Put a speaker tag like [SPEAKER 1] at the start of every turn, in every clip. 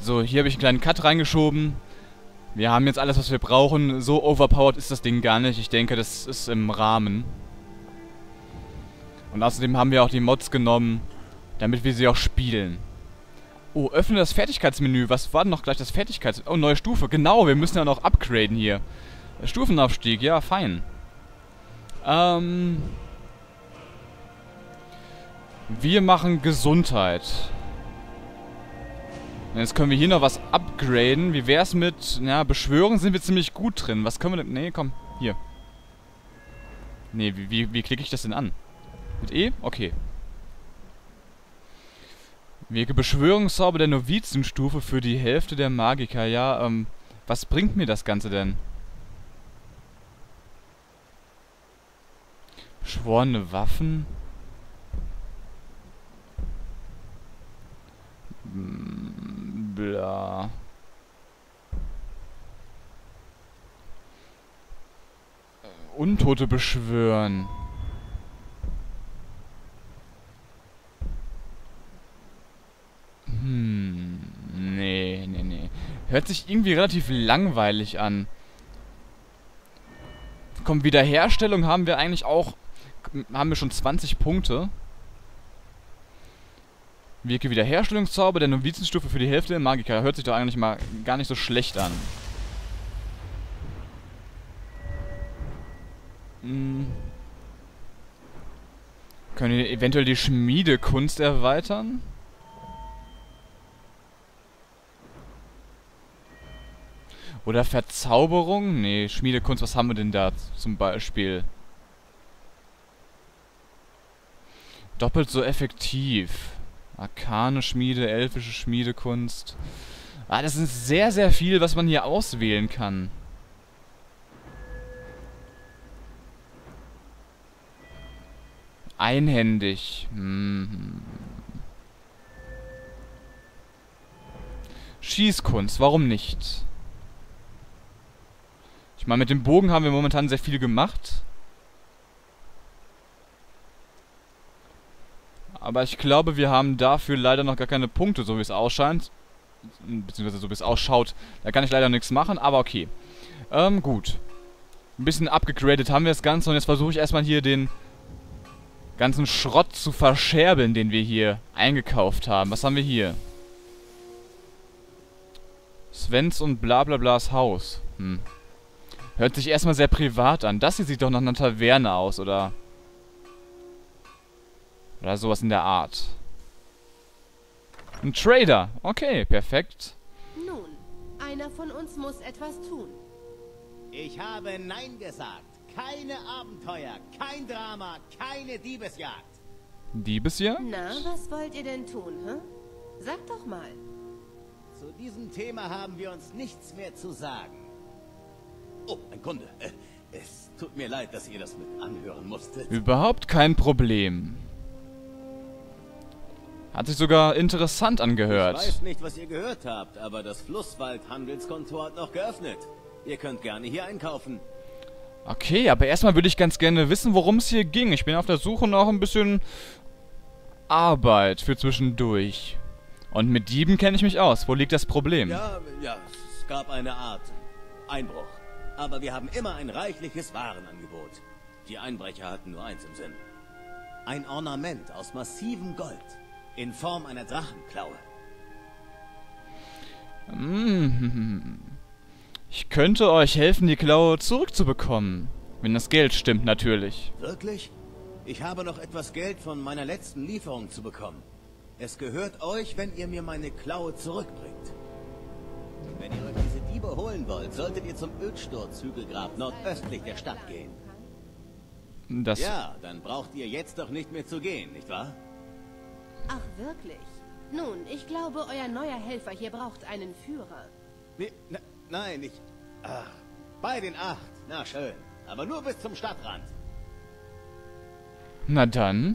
[SPEAKER 1] So, hier habe ich einen kleinen Cut reingeschoben. Wir haben jetzt alles, was wir brauchen. So overpowered ist das Ding gar nicht. Ich denke, das ist im Rahmen. Und außerdem haben wir auch die Mods genommen, damit wir sie auch spielen. Oh, öffne das Fertigkeitsmenü. Was war denn noch gleich das Fertigkeitsmenü? Oh, neue Stufe. Genau, wir müssen ja noch upgraden hier. Stufenaufstieg, ja, fein. Wir machen Gesundheit. Jetzt können wir hier noch was upgraden. Wie wär's mit... Ja, Beschwören sind wir ziemlich gut drin. Was können wir denn... Nee, komm. Hier. Nee, wie klicke ich das denn an? Mit E? Okay. Wirke Beschwörungszauber der Novizenstufe für die Hälfte der Magiker. Ja, was bringt mir das Ganze denn? Beschworene Waffen? Bla. Untote beschwören. Nee. Hört sich irgendwie relativ langweilig an. Komm, Wiederherstellung haben wir eigentlich auch... Haben wir schon 20 Punkte. Wirke Wiederherstellungszauber der Novizenstufe für die Hälfte der Magiker. Hört sich doch eigentlich mal gar nicht so schlecht an. Können wir eventuell die Schmiedekunst erweitern? Oder Verzauberung? Nee, Schmiedekunst, was haben wir denn da zum Beispiel? Doppelt so effektiv. Arkane Schmiede, elfische Schmiedekunst. Ah, das ist sehr, sehr viel, was man hier auswählen kann. Einhändig. Schießkunst, warum nicht? Ich meine, mit dem Bogen haben wir momentan sehr viel gemacht. Aber ich glaube, wir haben dafür leider noch gar keine Punkte, so wie es ausschaut. Beziehungsweise so wie es ausschaut. Da kann ich leider nichts machen, aber okay. Gut. Ein bisschen abgegradet haben wir das Ganze und jetzt versuche ich erstmal hier den ganzen Schrott zu verscherbeln, den wir hier eingekauft haben. Was haben wir hier? Svens und Blablablas Haus. Hört sich erstmal sehr privat an. Das hier sieht doch nach einer Taverne aus, oder? Oder sowas in der Art. Ein Trader. Okay, perfekt.
[SPEAKER 2] Nun, einer von uns muss etwas tun.
[SPEAKER 3] Ich habe Nein gesagt. Keine Abenteuer, kein Drama, keine Diebesjagd.
[SPEAKER 1] Diebesjagd?
[SPEAKER 2] Na, was wollt ihr denn tun, hä? Sag doch mal.
[SPEAKER 3] Zu diesem Thema haben wir uns nichts mehr zu sagen. Oh, ein Kunde. Es tut mir leid, dass ihr das mit anhören musstet.
[SPEAKER 1] Überhaupt kein Problem. Hat sich sogar interessant angehört.
[SPEAKER 3] Ich weiß nicht, was ihr gehört habt, aber das Flusswald-Handelskontor hat noch geöffnet. Ihr könnt gerne hier einkaufen.
[SPEAKER 1] Okay, aber erstmal würde ich ganz gerne wissen, worum es hier ging. Ich bin auf der Suche nach ein bisschen Arbeit für zwischendurch. Und mit Dieben kenne ich mich aus. Wo liegt das Problem?
[SPEAKER 3] Ja, es gab eine Art Einbruch. Aber wir haben immer ein reichliches Warenangebot. Die Einbrecher hatten nur eins im Sinn. Ein Ornament aus massivem Gold. In Form einer Drachenklaue.
[SPEAKER 1] Ich könnte euch helfen, die Klaue zurückzubekommen. Wenn das Geld stimmt, natürlich.
[SPEAKER 3] Wirklich? Ich habe noch etwas Geld von meiner letzten Lieferung zu bekommen. Es gehört euch, wenn ihr mir meine Klaue zurückbringt. Wenn ihr euch diese Diebe holen wollt, solltet ihr zum Ödsturzhügelgrab nordöstlich der Stadt gehen. Ja, dann braucht ihr jetzt doch nicht mehr zu gehen, nicht wahr?
[SPEAKER 2] Ach, wirklich? Nun, ich glaube, euer neuer Helfer hier braucht einen Führer.
[SPEAKER 3] Nee, nein, ich... Ach, bei den 8. Na schön. Aber nur bis zum Stadtrand.
[SPEAKER 1] Na dann.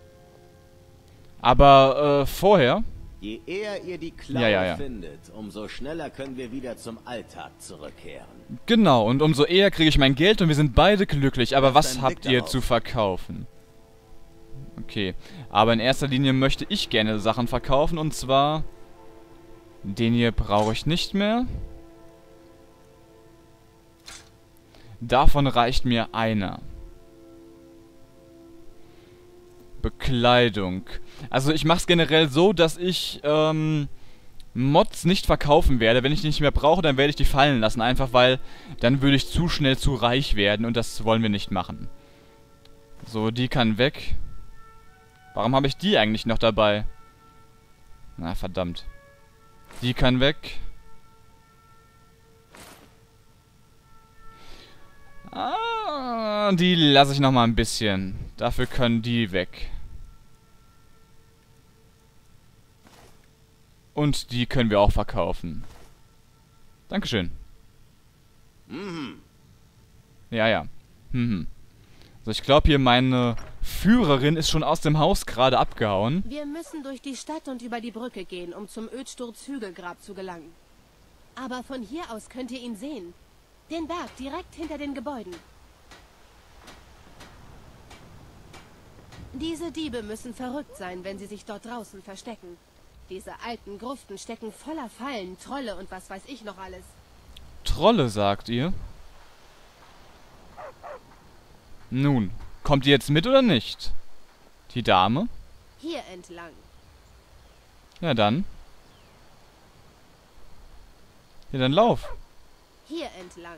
[SPEAKER 1] Aber, vorher...
[SPEAKER 3] Je eher ihr die Klaue findet, umso schneller können wir wieder zum Alltag zurückkehren.
[SPEAKER 1] Genau, und umso eher kriege ich mein Geld und wir sind beide glücklich. Aber was habt ihr zu verkaufen? Okay, aber in erster Linie möchte ich gerne Sachen verkaufen und zwar Den hier brauche ich nicht mehr. Davon reicht mir einer. Bekleidung. Also ich mache es generell so, dass ich Mods nicht verkaufen werde. Wenn ich die nicht mehr brauche, dann werde ich die fallen lassen. Einfach weil dann würde ich zu schnell zu reich werden und das wollen wir nicht machen. So, die kann weg. Warum habe ich die eigentlich noch dabei? Na, verdammt. Die kann weg. Ah, die lasse ich noch mal ein bisschen. Dafür können die weg. Und die können wir auch verkaufen. Dankeschön. Ja, ja. So, ich glaube hier meine Führerin ist schon aus dem Haus gerade abgehauen.
[SPEAKER 2] Wir müssen durch die Stadt und über die Brücke gehen, um zum Ödsturz-Hügelgrab zu gelangen. Aber von hier aus könnt ihr ihn sehen. Den Berg direkt hinter den Gebäuden. Diese Diebe müssen verrückt sein, wenn sie sich dort draußen verstecken. Diese alten Gruften stecken voller Fallen, Trolle und was weiß ich noch alles.
[SPEAKER 1] Trolle, sagt ihr? Nun, kommt ihr jetzt mit oder nicht? Die Dame?
[SPEAKER 2] Hier entlang.
[SPEAKER 1] Ja, dann. Ja, dann lauf.
[SPEAKER 2] Hier entlang.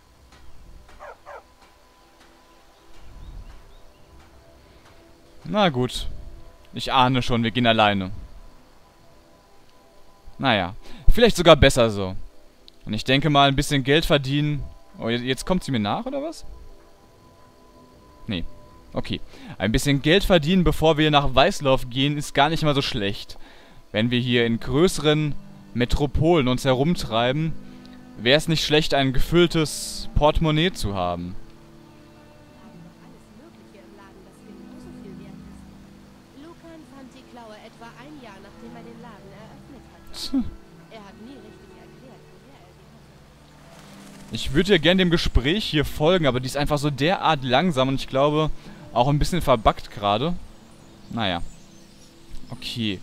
[SPEAKER 1] Na gut. Ich ahne schon, wir gehen alleine. Naja, vielleicht sogar besser so. Und ich denke mal, ein bisschen Geld verdienen... Oh, jetzt kommt sie mir nach, oder was? Nee. Okay. Ein bisschen Geld verdienen, bevor wir nach Weißlauf gehen, ist gar nicht mal so schlecht. Wenn wir hier in größeren Metropolen uns herumtreiben, wäre es nicht schlecht, ein gefülltes Portemonnaie zu haben.
[SPEAKER 2] Alles Mögliche im Laden, das genauso viel wert ist. Lucan fand die Klaue etwa ein Jahr, nachdem er den Laden eröffnet hatte. Er hat nie richtig erklärt, woher er sie hatte.
[SPEAKER 1] Ich würde ja gerne dem Gespräch hier folgen, aber die ist einfach so derart langsam und ich glaube auch ein bisschen verbuggt gerade. Naja. Okay.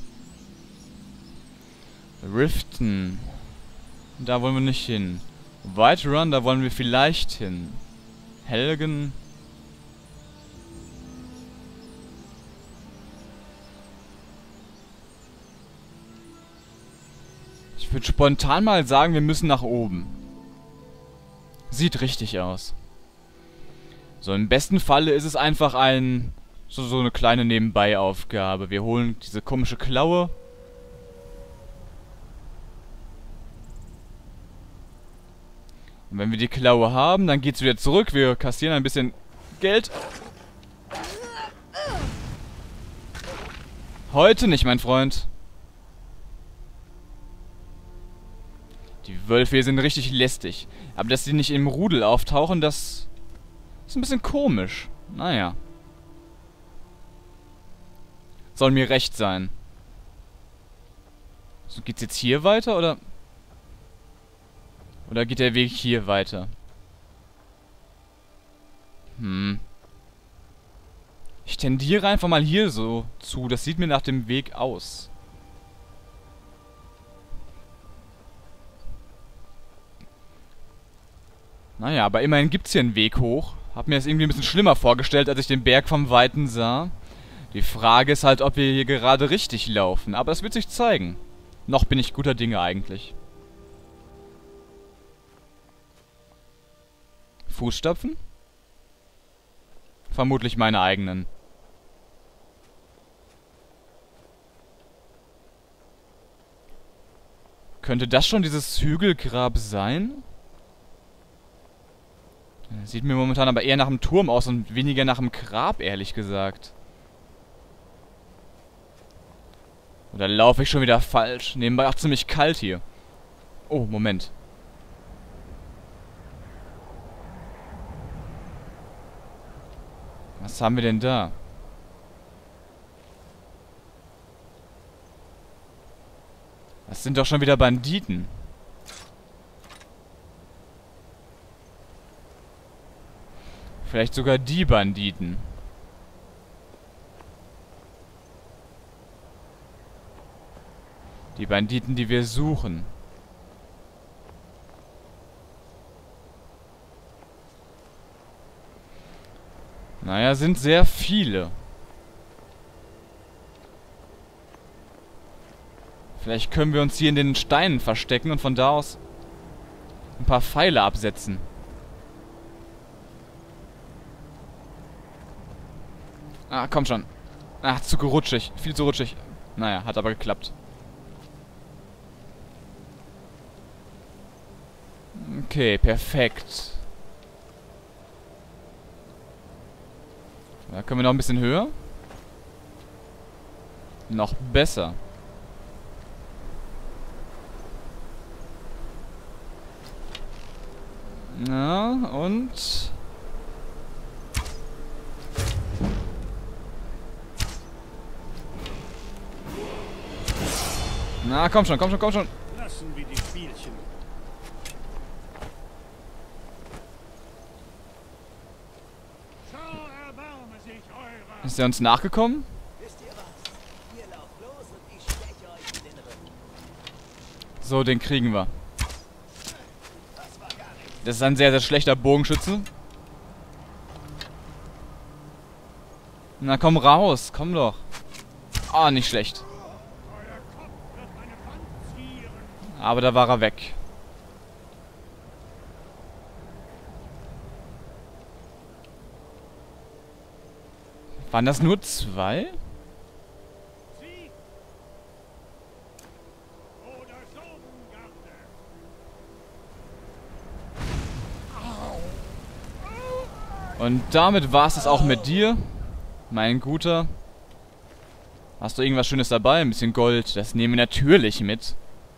[SPEAKER 1] Riften. Da wollen wir nicht hin. Whiterun, da wollen wir vielleicht hin. Helgen. Ich würde spontan mal sagen, wir müssen nach oben. Sieht richtig aus. So, im besten Falle ist es einfach so eine kleine Nebenbei-Aufgabe. Wir holen diese komische Klaue. Und wenn wir die Klaue haben, dann geht's wieder zurück. Wir kassieren ein bisschen Geld. Heute nicht, mein Freund. Die Wölfe hier sind richtig lästig. Aber dass die nicht im Rudel auftauchen, das ist ein bisschen komisch. Naja. Soll mir recht sein. So, geht's jetzt hier weiter, oder... Oder geht der Weg hier weiter? Ich tendiere einfach mal hier so zu. Das sieht mir nach dem Weg aus. Naja, aber immerhin gibt's hier einen Weg hoch. Hab mir das irgendwie ein bisschen schlimmer vorgestellt, als ich den Berg vom Weiten sah. Die Frage ist halt, ob wir hier gerade richtig laufen. Aber das wird sich zeigen. Noch bin ich guter Dinge eigentlich. Fußstapfen? Vermutlich meine eigenen. Könnte das schon dieses Hügelgrab sein? Sieht mir momentan aber eher nach einem Turm aus und weniger nach einem Grab, ehrlich gesagt. Oder laufe ich schon wieder falsch? Nebenbei auch ziemlich kalt hier. Oh, Moment. Was haben wir denn da? Das sind doch schon wieder Banditen. Vielleicht sogar die Banditen. Die Banditen, die wir suchen. Naja, sind sehr viele. Vielleicht können wir uns hier in den Steinen verstecken und von da aus ein paar Pfeile absetzen. Ah, komm schon. Ach, zu rutschig. Viel zu rutschig. Naja, hat aber geklappt. Okay, perfekt. Da können wir noch ein bisschen höher. Noch besser. Na, und... Na, komm schon, komm schon, komm schon.
[SPEAKER 4] Lassen wir die Spielchen. So erbarme sich eurer.
[SPEAKER 1] Ist er uns nachgekommen?
[SPEAKER 3] Wisst ihr was? Ihr lauft los und ich steche euch in den Rücken.
[SPEAKER 1] So, den kriegen wir.
[SPEAKER 3] Das war gar nichts.
[SPEAKER 1] Das ist ein sehr, sehr schlechter Bogenschütze. Na, komm raus. Komm doch. Ah, nicht schlecht.
[SPEAKER 4] Euer Kopf wird eine Wand zieren.
[SPEAKER 1] Aber da war er weg. Waren das nur 2?
[SPEAKER 4] Sie oder Sogengarde.
[SPEAKER 1] Und damit war es auch mit dir, mein Guter. Hast du irgendwas Schönes dabei? Ein bisschen Gold. Das nehmen wir natürlich mit.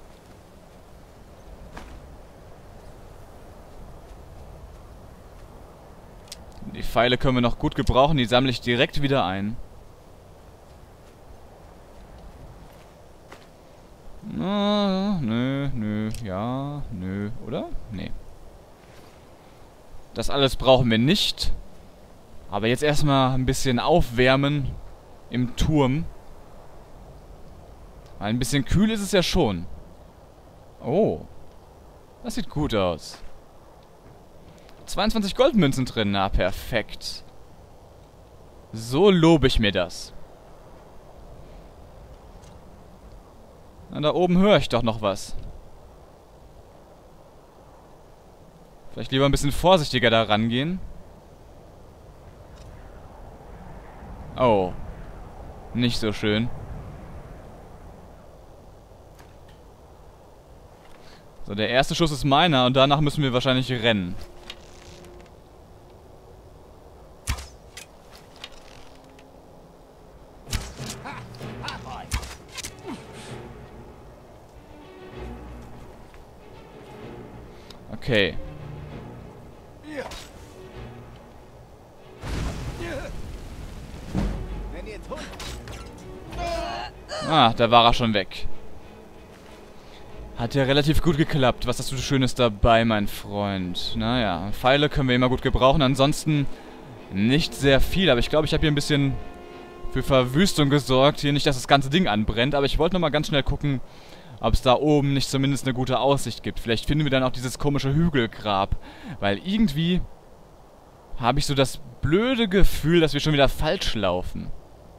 [SPEAKER 1] Die Pfeile können wir noch gut gebrauchen. Die sammle ich direkt wieder ein. Nö, ja, nö, oder? Nee. Das alles brauchen wir nicht. Aber jetzt erstmal ein bisschen aufwärmen im Turm. Weil ein bisschen kühl ist es ja schon. Oh. Das sieht gut aus. 22 Goldmünzen drin. Na, perfekt. So lobe ich mir das. Na, da oben höre ich doch noch was. Vielleicht lieber ein bisschen vorsichtiger da rangehen. Oh. Nicht so schön. So, der erste Schuss ist meiner und danach müssen wir wahrscheinlich rennen. Okay.
[SPEAKER 3] Wenn ihr tut,
[SPEAKER 1] Ah, da war er schon weg. Hat ja relativ gut geklappt. Was hast du Schönes dabei, mein Freund? Naja, Pfeile können wir immer gut gebrauchen. Ansonsten nicht sehr viel. Aber ich glaube, ich habe hier ein bisschen für Verwüstung gesorgt. Hier nicht, dass das ganze Ding anbrennt. Aber ich wollte nochmal ganz schnell gucken, ob es da oben nicht zumindest eine gute Aussicht gibt. Vielleicht finden wir dann auch dieses komische Hügelgrab. Weil irgendwie habe ich so das blöde Gefühl, dass wir schon wieder falsch laufen.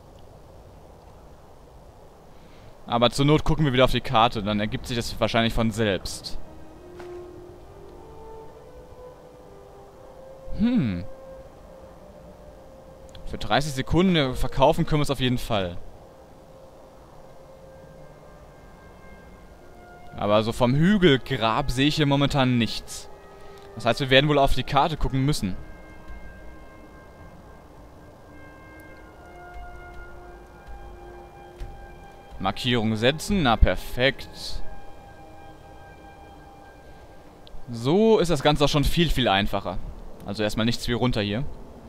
[SPEAKER 1] Aber zur Not gucken wir wieder auf die Karte, dann ergibt sich das wahrscheinlich von selbst. Für 30 Sekunden verkaufen können wir es auf jeden Fall. Aber so vom Hügelgrab sehe ich hier momentan nichts. Das heißt, wir werden wohl auf die Karte gucken müssen. Markierung setzen, na perfekt. So ist das Ganze auch schon viel, viel einfacher. Also erstmal nichts wie runter hier.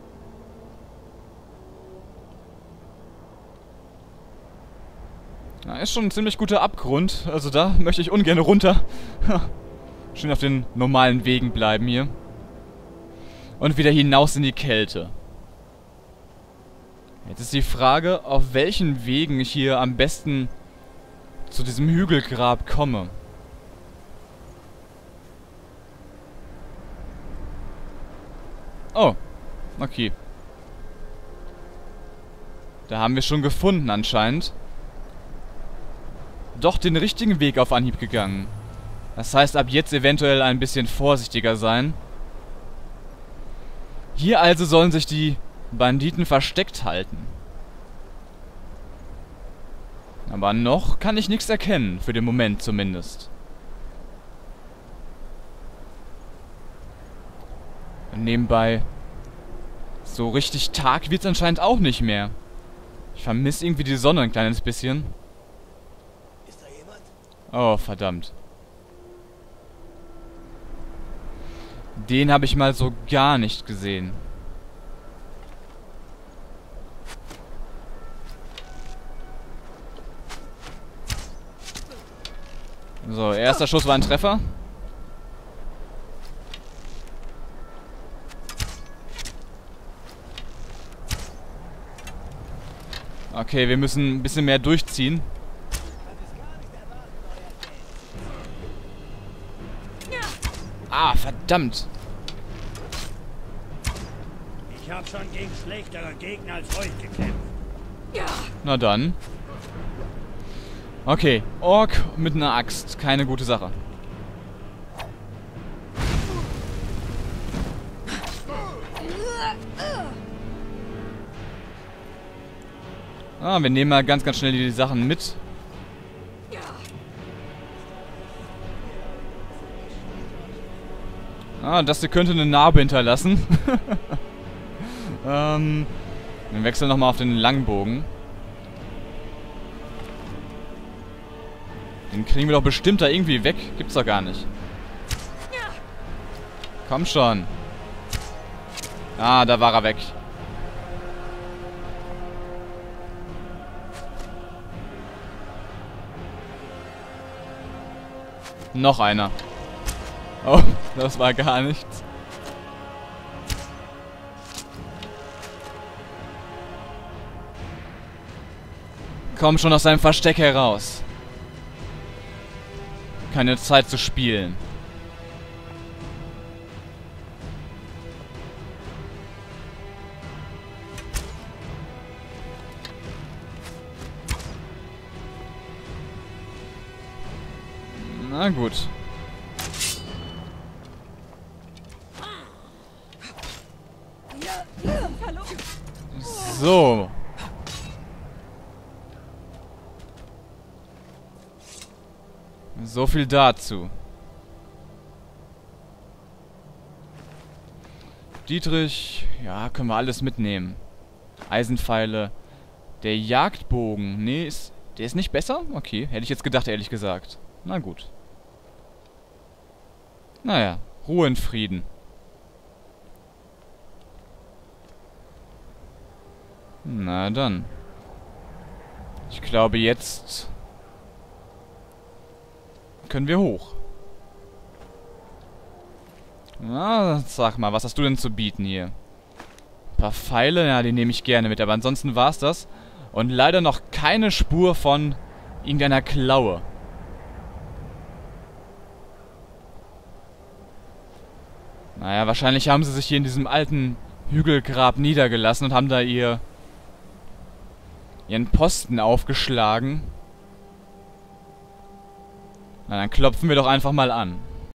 [SPEAKER 1] Na, ist schon ein ziemlich guter Abgrund. Also da möchte ich ungern runter. Schön auf den normalen Wegen bleiben hier. Und wieder hinaus in die Kälte. Jetzt ist die Frage, auf welchen Wegen ich hier am besten zu diesem Hügelgrab komme. Oh, okay. Da haben wir schon gefunden anscheinend. Doch den richtigen Weg auf Anhieb gegangen. Das heißt, ab jetzt eventuell ein bisschen vorsichtiger sein. Hier also sollen sich die Banditen versteckt halten. Aber noch kann ich nichts erkennen, für den Moment zumindest. Und nebenbei, so richtig Tag wird es anscheinend auch nicht mehr. Ich vermisse irgendwie die Sonne ein kleines bisschen.
[SPEAKER 3] Ist da jemand?
[SPEAKER 1] Oh, verdammt. Den habe ich mal so gar nicht gesehen. So, erster Schuss war ein Treffer. Okay, wir müssen ein bisschen mehr durchziehen. Ah, verdammt.
[SPEAKER 4] Ich habe schon gegen schlechtere Gegner als euch gekämpft.
[SPEAKER 1] Na dann. Okay, Ork mit einer Axt. Keine gute Sache. Ah, wir nehmen mal ganz schnell die Sachen mit. Ah, das hier könnte eine Narbe hinterlassen. Wir wechseln nochmal auf den Langbogen. Den kriegen wir doch bestimmt da irgendwie weg. Gibt's doch gar nicht. Komm schon. Ah, da war er weg. Noch einer. Oh, das war gar nichts. Komm schon aus deinem Versteck heraus. Keine Zeit zu spielen. Na gut. So. So viel dazu. Dietrich, ja, können wir alles mitnehmen. Eisenpfeile. Der Jagdbogen, nee, der ist nicht besser? Okay, hätte ich jetzt gedacht, ehrlich gesagt. Na gut. Naja, Ruhe in Frieden. Na dann. Ich glaube, jetzt können wir hoch. Na, sag mal, was hast du denn zu bieten hier? Ein paar Pfeile, ja, die nehme ich gerne mit, aber ansonsten war's das. Und leider noch keine Spur von irgendeiner Klaue. Naja, wahrscheinlich haben sie sich hier in diesem alten Hügelgrab niedergelassen und haben da ihren Posten aufgeschlagen. Na, dann klopfen wir doch einfach mal an.